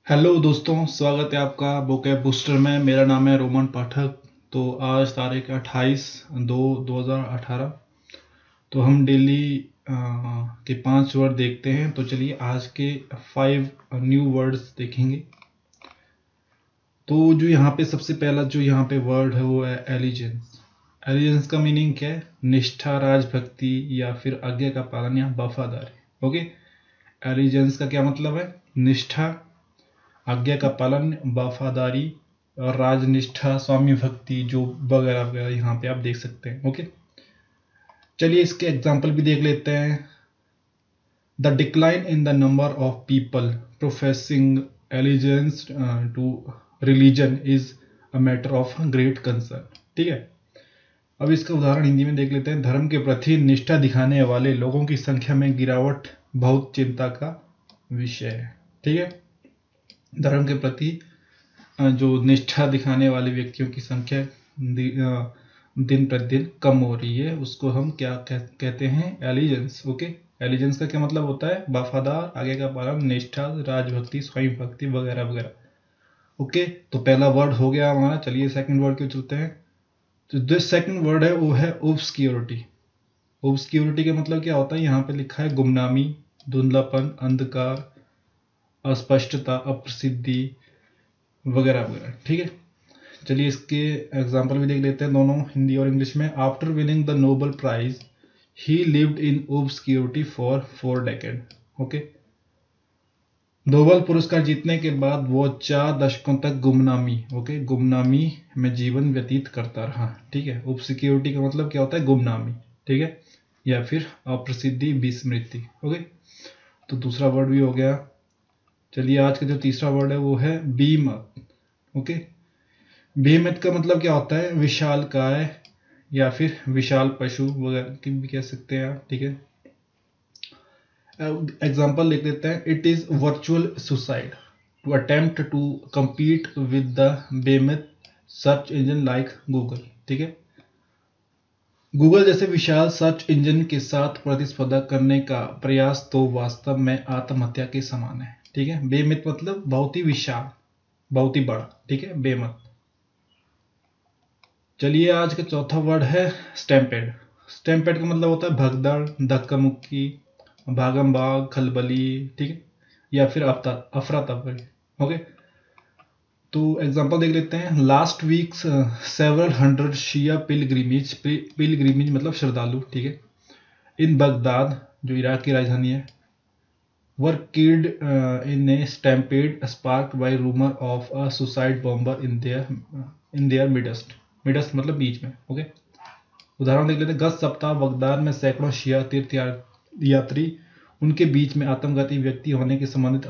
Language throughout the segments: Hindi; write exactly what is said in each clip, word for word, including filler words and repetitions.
हेलो दोस्तों, स्वागत है आपका वोकैब बूस्टर में। मेरा नाम है रोमन पाठक। तो आज तारीख अट्ठाईस दो दो हज़ार अठारह। तो हम डेली के पांच वर्ड देखते हैं। तो चलिए आज के फाइव न्यू वर्ड्स देखेंगे। तो जो यहाँ पे सबसे पहला जो यहाँ पे वर्ड है वो है एलिजेंस। एलिजेंस का मीनिंग क्या है? निष्ठा, राजभक्ति या फिर आज्ञा का पालन या वफादारी। ओके, एलिजेंस का क्या मतलब है? निष्ठा, आज्ञा का पालन, वफादारी और राजनिष्ठा, स्वामी भक्ति, जो वगैरह वगैरह यहाँ पे आप देख सकते हैं। ओके, चलिए इसके एग्जाम्पल भी देख लेते हैं। The decline in the number of people professing allegiance to religion is a matter of great concern. ठीक है, अब इसका उदाहरण हिंदी में देख लेते हैं। धर्म के प्रति निष्ठा दिखाने वाले लोगों की संख्या में गिरावट बहुत चिंता का विषय है। ठीक है, धर्म के प्रति जो निष्ठा दिखाने वाले व्यक्तियों की संख्या दिन प्रतिदिन कम हो रही है, उसको हम क्या कहते हैं? एलिजेंस। ओके, एलिजेंस का क्या मतलब होता है? वफादार, आगे का पालन, निष्ठा, राजभक्ति, स्वयं भक्ति वगैरह वगैरह। ओके, तो पहला वर्ड हो गया हमारा। चलिए सेकंड वर्ड क्यों चलते हैं। तो जो सेकंड वर्ड है वो है ऑब्सक्योरिटी। ऑब्सक्योरिटी का मतलब क्या होता है? यहाँ पे लिखा है गुमनामी, धुंधलापन, अंधकार, अस्पष्टता, अप्रसिद्धि वगैरह वगैरह। ठीक है, चलिए इसके एग्जाम्पल भी देख लेते हैं, दोनों हिंदी और इंग्लिश में। After winning the Nobel prize he lived in obscurity for four decade. Okay, Nobel पुरस्कार जीतने के बाद वो चार दशकों तक गुमनामी ओके गुमनामी में जीवन व्यतीत करता रहा। ठीक है, ऑब्सक्योरिटी का मतलब क्या होता है? गुमनामी। ठीक है, या फिर अप्रसिद्धि, विस्मृति। ओके, तो दूसरा वर्ड भी हो गया। चलिए आज का जो तीसरा वर्ड है वो है बीमत। ओके, बीमत का मतलब क्या होता है? विशाल काय या फिर विशाल पशु वगैरह की भी कह सकते हैं आप। ठीक है, एग्जांपल लिख देते हैं। It is virtual suicide to attempt to compete with the behemoth search engine like Google. ठीक है, गूगल जैसे विशाल सर्च इंजन के साथ प्रतिस्पर्धा करने का प्रयास तो वास्तव में आत्महत्या के समान है। ठीक है, बेमित मतलब बहुत ही विशाल, बहुत ही बड़ा। ठीक है, बेमत। चलिए आज का चौथा वर्ड है स्टैम्पेड। स्टैम्पेड का मतलब होता है भगदड़, धक्का मुक्की, भागम भाग, खलबली। ठीक है, या फिर अफरा तफरी। ओके, तो एग्जांपल देख लेते हैं। Last week several hundred Shia pilgrimage pilgrimage मतलब श्रद्धालु। ठीक है, इन बगदाद जो इराक की राजधानी है, were killed uh, in a stampede sparked by rumor of a suicide bomber in their in their midst midst मतलब बीच में। ओके, उदाहरण देख लेते हैं। गत सप्ताह बगदाद में सैकड़ों शिया तीर्थ यात्री उनके बीच में आत्मघाती व्यक्ति होने के संबंधित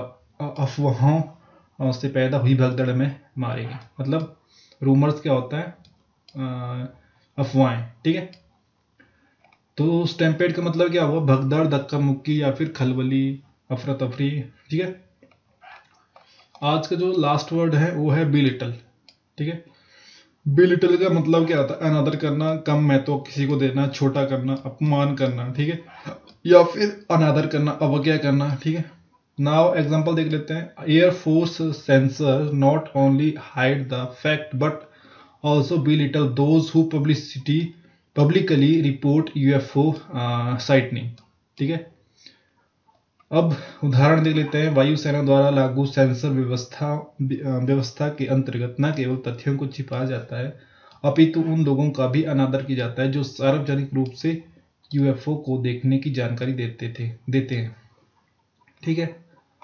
अफवाहों से पैदा हुई भगदड़ में मारे गए। मतलब रूमर्स क्या होता है? अफवाहें। ठीक है, तो स्टैम्पेड का मतलब क्या हुआ? भगदड़, धक्का मुक्की या फिर खलबली, अफरा तफरी। ठीक है, आज का जो लास्ट वर्ड है वो है बिलिटल। ठीक है, बिलिटल का मतलब क्या होता है? अनादर करना, कम महत्व किसी को देना, छोटा करना, अपमान करना। ठीक है, या फिर अनादर करना, अवज्ञा करना। ठीक है, नाउ एग्जांपल देख लेते हैं। Air force censors not only hide the fact but also belittle those who publicity publicly report UFO sightings. ठीक है, अब उदाहरण देख लेते हैं। वायुसेना द्वारा लागू सेंसर व्यवस्था व्यवस्था के अंतर्गत न केवल तथ्यों को छिपाया जाता है अपितु उन लोगों का भी अनादर किया जाता है जो सार्वजनिक रूप से यूएफओ को देखने की जानकारी देते थे देते हैं। ठीक है,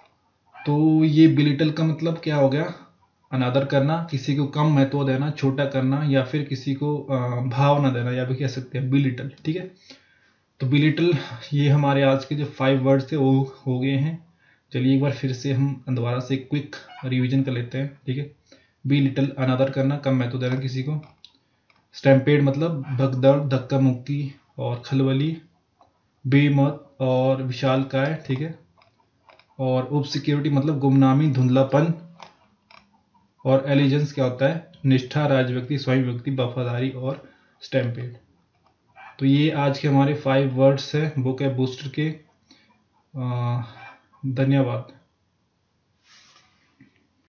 तो ये बिलिटल का मतलब क्या हो गया? अनादर करना, किसी को कम महत्व देना, छोटा करना, या फिर किसी को भाव न देना, या भी कह सकते हैं बिलिटल। ठीक है, तो बिलिटल ये हमारे आज के जो फाइव वर्ड्स थे वो हो गए हैं। चलिए एक बार फिर से हम दोबारा से क्विक रिवीजन कर लेते हैं। ठीक है, बिलिटल अनादर करना, कम महत्व देना किसी को। स्टैम्पेड मतलब भगदड़, धक्का मुक्की और खलबली। बेमत और विशालकाय। ठीक है, और ऑब्सक्योरिटी मतलब गुमनामी, धुंधलापन। और एलिजेंस क्या होता है? निष्ठा, राजभक्ति, स्वयं व्यक्ति, वफादारी और स्टैम्पेड। तो ये आज के हमारे फाइव वर्ड्स है वोकैब बूस्टर के। धन्यवाद।